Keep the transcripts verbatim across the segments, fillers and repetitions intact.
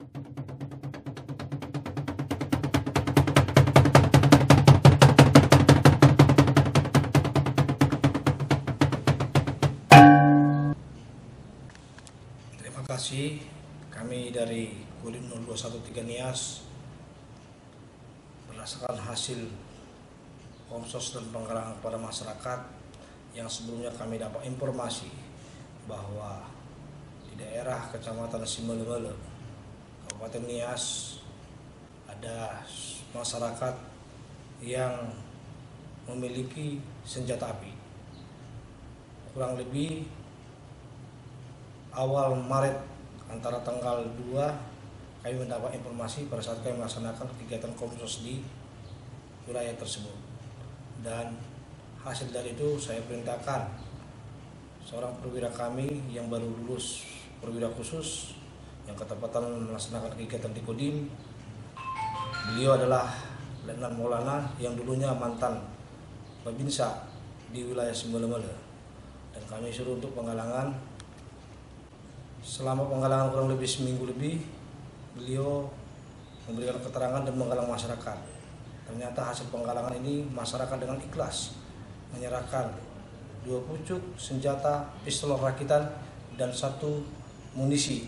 Terima kasih, kami dari Kodim nol dua satu tiga Nias berdasarkan hasil komsos dan penggalangan kepada masyarakat yang sebelumnya kami dapat informasi bahwa di daerah Kecamatan Simelemele, Kabupaten Nias, ada masyarakat yang memiliki senjata api. Kurang lebih awal Maret antara tanggal dua kami mendapat informasi pada saat kami melaksanakan kegiatan komsos di wilayah tersebut, dan hasil dari itu saya perintahkan seorang perwira kami yang baru lulus perwira khusus yang ketepatan melaksanakan kegiatan di Kodim. Beliau adalah Letnan Maulana yang dulunya mantan Babinsa di wilayah Simelemele, dan kami suruh untuk penggalangan. Selama penggalangan kurang lebih seminggu lebih, beliau memberikan keterangan dan menggalang masyarakat. Ternyata hasil penggalangan ini masyarakat dengan ikhlas menyerahkan dua pucuk senjata pistol rakitan dan satu munisi.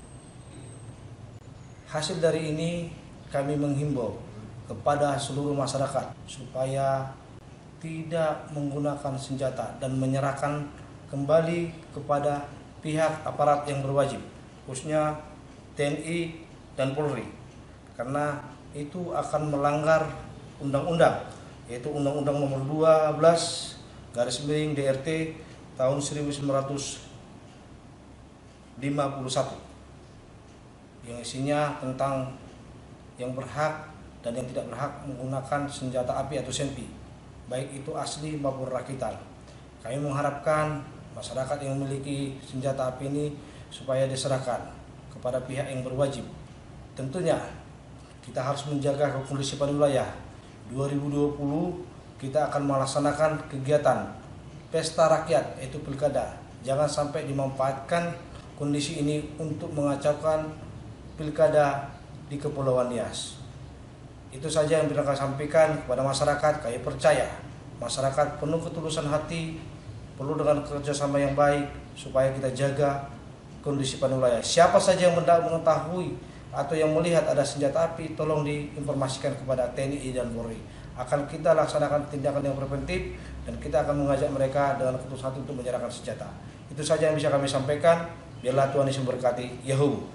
Hasil dari ini kami menghimbau kepada seluruh masyarakat supaya tidak menggunakan senjata dan menyerahkan kembali kepada pihak aparat yang berwajib, khususnya T N I dan Polri, karena itu akan melanggar undang-undang, yaitu Undang-Undang Nomor dua belas garis miring D R T tahun seribu sembilan ratus lima puluh satu yang isinya tentang yang berhak dan yang tidak berhak menggunakan senjata api atau senpi, baik itu asli maupun rakitan. Kami mengharapkan masyarakat yang memiliki senjata api ini supaya diserahkan kepada pihak yang berwajib. Tentunya kita harus menjaga kondisipan wilayah. dua ribu dua puluh kita akan melaksanakan kegiatan pesta rakyat, yaitu pilkada. Jangan sampai dimanfaatkan kondisi ini untuk mengacaukan pilkada di Kepulauan Nias. Itu saja yang bisa kami sampaikan kepada masyarakat. Kami percaya masyarakat penuh ketulusan hati, perlu dengan kerjasama yang baik supaya kita jaga kondisi wilayah. Siapa saja yang mengetahui atau yang melihat ada senjata api, tolong diinformasikan kepada T N I dan Polri. Akan kita laksanakan tindakan yang preventif dan kita akan mengajak mereka dengan ketulusan hati untuk menyerahkan senjata. Itu saja yang bisa kami sampaikan. Biarlah Tuhan Yesus memberkati. Yahoo.